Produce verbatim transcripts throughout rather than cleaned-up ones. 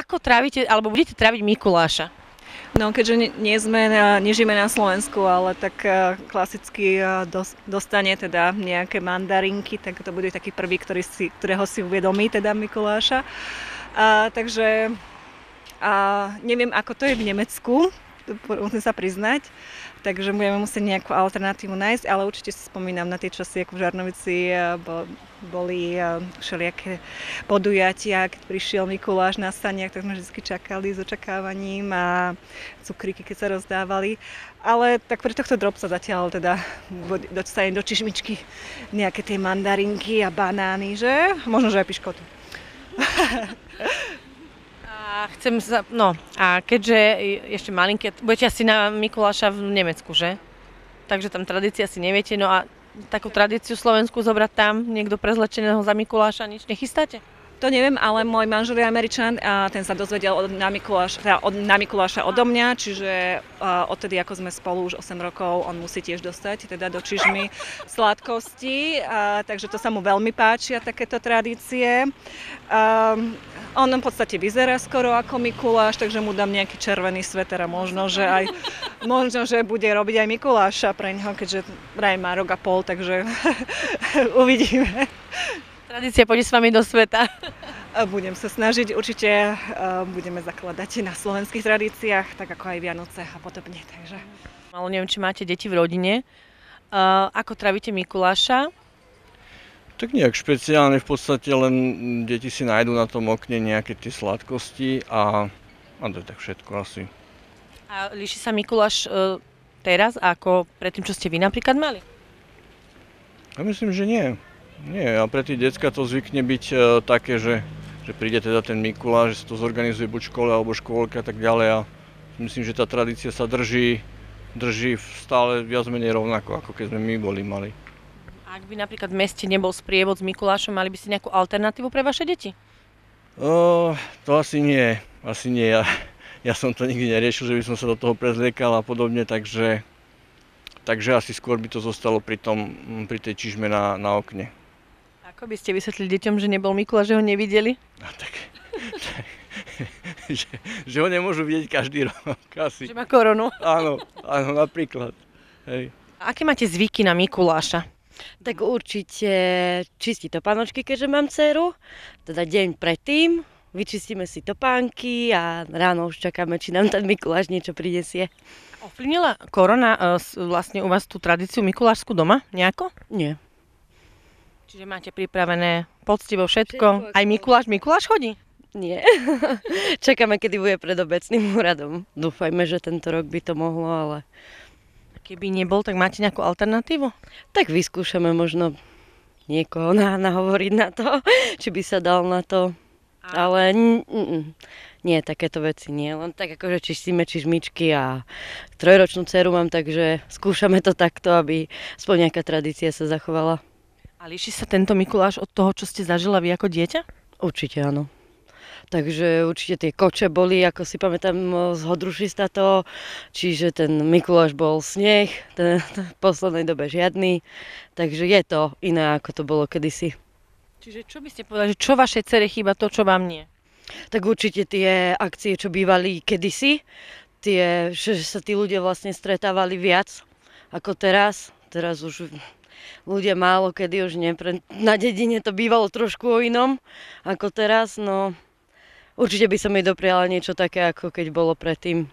Ako trávite, alebo budete tráviť Mikuláša? No, keďže nie, nie sme, na- nežijeme na Slovensku, ale tak eh, klasicky eh, dos, dostane teda nejaké mandarinky, tak to bude taký prvý, ktorý si, ktorého si uvedomí teda Mikuláša. A, takže a neviem, ako to je v Nemecku, musím sa priznať, takže budeme musieť nejakú alternatívu nájsť, ale určite si spomínam na tie časy, ako v Žarnovici eh, bo, boli eh, všelijaké podujatia, keď prišiel Mikuláš na saniach, tak sme vždy čakali s očakávaním a cukríky, keď sa rozdávali. Ale tak pre tohto drobca zatiaľ teda dostane do čižmičky nejaké tie mandarinky a banány, že? Možno, že aj piškoty. A chcem sa, no, a keďže ešte malinké, budete asi na Mikuláša v Nemecku, že? Takže tam tradícia si neviete, no a takú tradíciu slovenskú zobrať tam, niekto prezlečeného za Mikuláša, nič nechystáte? To neviem, ale môj manžel je Američan a ten sa dozvedel od, na, Mikuláš, teda od, na Mikuláša odo mňa, čiže uh, odtedy, ako sme spolu už osem rokov, on musí tiež dostať teda do čižmy sladkosti, uh, takže to sa mu veľmi páčia, takéto tradície. Um, on v podstate vyzerá skoro ako Mikuláš, takže mu dám nejaký červený sveter a možno, že aj možno, že bude robiť aj Mikuláša pre neho, keďže vraj má rok a pol, takže uvidíme. Tradícia pôjde s vami do sveta. Budem sa snažiť, určite budeme zakladať na slovenských tradíciách, tak ako aj Vianoce a podobne. Takže. Ale neviem, či máte deti v rodine. Uh, ako trávite Mikuláša? Tak nejak špeciálne, v podstate len deti si nájdú na tom okne nejaké tie sladkosti a, a to je tak všetko asi. A líši sa Mikuláš uh, teraz ako pred tým, čo ste vy napríklad mali? Ja myslím, že nie. Nie, a pre tie decka to zvykne byť e, také, že, že príde teda ten Mikuláš, že sa to zorganizuje buď v škole alebo škôlka a tak ďalej a myslím, že tá tradícia sa drží, drží stále viac menej rovnako, ako keď sme my boli mali. A ak by napríklad v meste nebol sprievod s Mikulášom, mali by ste nejakú alternatívu pre vaše deti? O, to asi nie, asi nie. Ja, ja som to nikdy neriešil, že by som sa do toho prezliekal a podobne, takže, takže asi skôr by to zostalo pri, tom, pri tej čižme na, na okne. Ako by ste vysvetlili deťom, že nebol Mikuláš, že ho nevideli? No tak, tak že, že ho nemôžu vidieť každý rok asi. Že má koronu. Áno, áno, napríklad. Hej. A aké máte zvyky na Mikuláša? Tak určite čistiť topánočky, keďže mám dceru. Teda deň predtým vyčistíme si topánky a ráno už čakáme, či nám ten Mikuláš niečo prinesie. Ovplyvnila korona uh, vlastne u vás tú tradíciu mikulášskú doma nejako? Nie. Čiže máte pripravené poctivo všetko? Aj Mikuláš, Mikuláš chodí? Nie. Čakáme, kedy bude pred obecným úradom. Dúfajme, že tento rok by to mohlo, ale... Keby nebol, tak máte nejakú alternatívu? Tak vyskúšame možno niekoho na, nahovoriť na to, či by sa dal na to. A... Ale n- n- nie, takéto veci nie. Len tak akože čistíme čižmičky a trojročnú dceru mám, takže skúšame to takto, aby aspoň nejaká tradícia sa zachovala. A líši sa tento Mikuláš od toho, čo ste zažila vy ako dieťa? Určite áno. Takže určite tie koče boli, ako si pamätám z Hodrušista to, čiže ten Mikuláš bol sneh, ten, ten v poslednej dobe žiadny, takže je to iné, ako to bolo kedysi. Čiže čo by ste povedali, že čo vašej dcere chýba, to čo vám nie? Tak určite tie akcie, čo bývali kedysi, tie, že sa tí ľudia vlastne stretávali viac ako teraz, teraz už... Ľudia málo kedy už nepre... Na dedine to bývalo trošku o inom ako teraz, no určite by som jej dopriala niečo také, ako keď bolo predtým.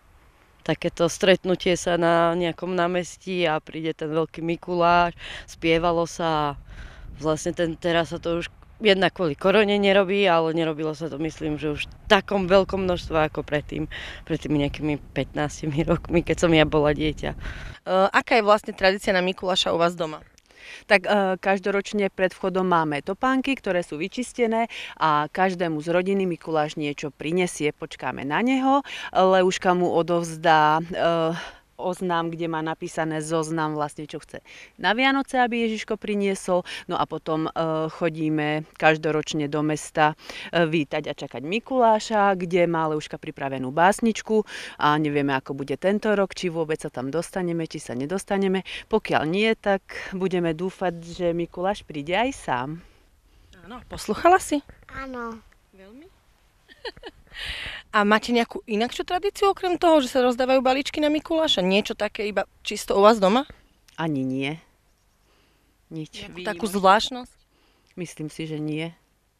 Takéto stretnutie sa na nejakom námestí a príde ten veľký Mikuláš, spievalo sa a vlastne ten, teraz sa to už jednak kvôli korone nerobí, ale nerobilo sa to myslím, že už v takom veľkom množstve ako predtým, pred tými nejakými pätnástimi rokmi, keď som ja bola dieťa. Uh, aká je vlastne tradícia na Mikuláša u vás doma? Tak e, každoročne pred vchodom máme topánky, ktoré sú vyčistené a každému z rodiny Mikuláš niečo prinesie. Počkáme na neho, Leuška mu odovzdá e, oznám, kde má napísané zoznam vlastne, čo chce na Vianoce, aby Ježiško priniesol. No a potom e, chodíme každoročne do mesta e, vítať a čakať Mikuláša, kde má Leuška pripravenú básničku a nevieme, ako bude tento rok, či vôbec sa tam dostaneme, či sa nedostaneme. Pokiaľ nie, tak budeme dúfať, že Mikuláš príde aj sám. Áno, posluchala si? Áno. Veľmi? A máte nejakú inakšiu tradíciu okrem toho, že sa rozdávajú balíčky na Mikuláša? Niečo také iba čisto u vás doma? Ani nie. Nič. Nejakú takú zvláštnosť? Myslím si, že nie.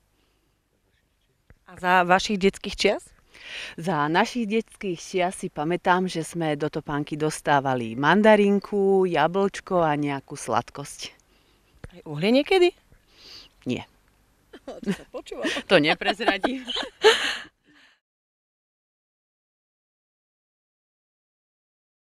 A za vašich detských čias? Za našich detských čias si pamätám, že sme do topánky dostávali mandarinku, jablčko a nejakú sladkosť. Aj uhlie niekedy? Nie. To sa počúva. To neprezradím.